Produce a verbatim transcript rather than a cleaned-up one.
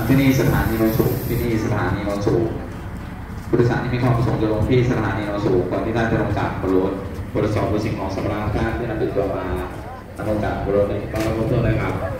ที่นี่สถานีโนนสูงที่นี่สถานีโนนสูงผู้โดยสารที่มีความประสงค์จะลงที่สถานีโนนสูงก่อนที่ท่านจะลงจากบนรถตรวจสอบสิ่งของสำราญการที่นำติดตัวมาลงจากบนรถในต้องรับผิดชอบเลยครับ